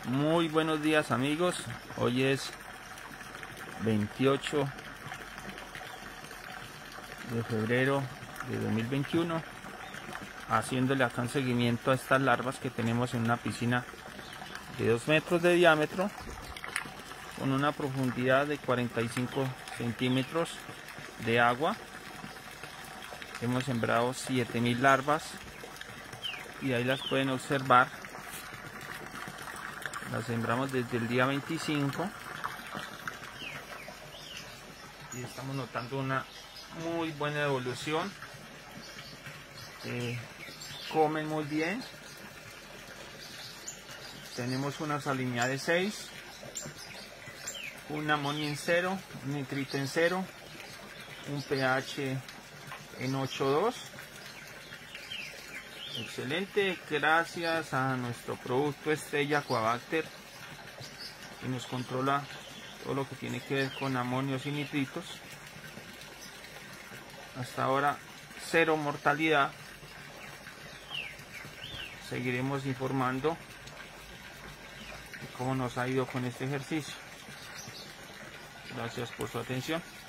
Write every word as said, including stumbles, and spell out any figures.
Muy buenos días amigos, hoy es veintiocho de febrero de dos mil veintiuno, haciéndole acá un seguimiento a estas larvas que tenemos en una piscina de dos metros de diámetro con una profundidad de cuarenta y cinco centímetros de agua. Hemos sembrado siete mil larvas y ahí las pueden observar. Las sembramos desde el día veinticinco y estamos notando una muy buena evolución. Eh, comen muy bien. Tenemos una salinidad de seis, un amonio en cero, un nitrito en cero, un pH en ocho punto dos. Excelente, gracias a nuestro producto estrella Aquabacter, que nos controla todo lo que tiene que ver con amonios y nitritos. Hasta ahora cero mortalidad. Seguiremos informando de cómo nos ha ido con este ejercicio. Gracias por su atención.